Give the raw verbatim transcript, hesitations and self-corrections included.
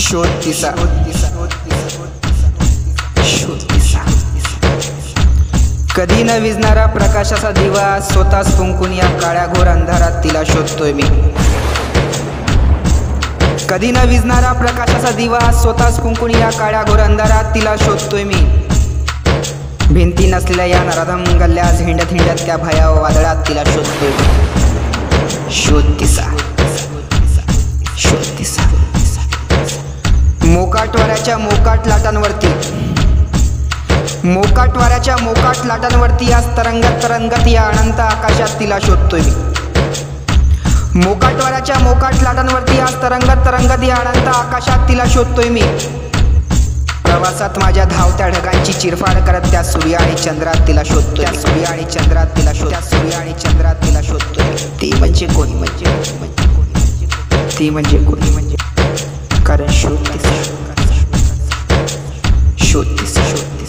शोध तिसा शोध तिसा कधी न विझणारा प्रकाशाचा दिवा स्वतःच फुंकून या काळ्या घोर अंधारात तिला शोधतोय मी। कधी न विझणारा प्रकाशाचा दिवा स्वतःच फुंकून या काळ्या घोर अंधारात तिला शोधतोय मी। भिंती नसलेल्या या नराधम गल्ल्यात हिंडत हिंडत त्या भयाव वादळात तिला शोधतोय मी। शोध तिसा शोध तिसा मोकाट वाऱ्याच्या मोकाट लाटांवरती मोकाट वाऱ्याच्या मोकाट लाटांवरती आज तरंगत तरंगत या अनंत आकाशात तिला शोधतोय मी। मोकाट वाऱ्याच्या मोकाट लाटांवरती आज तरंगत तरंगत या अनंत आकाशात तिला शोधतोय मी। प्रवासात माझ्या धावत्या ढगांची चिरफाड करत त्या सूर्य आणि चंद्रात तिला शोधतोय। त्या सूर्य आणि चंद्रात तिला शोध त्या सूर्य आणि चंद्रात तिला शोधतोय। ती म्हणजे कोणी म्हणजे ती म्हणजे कोणी म्हणजे कारण शोध तिसा शोध तिसा शोध तिसा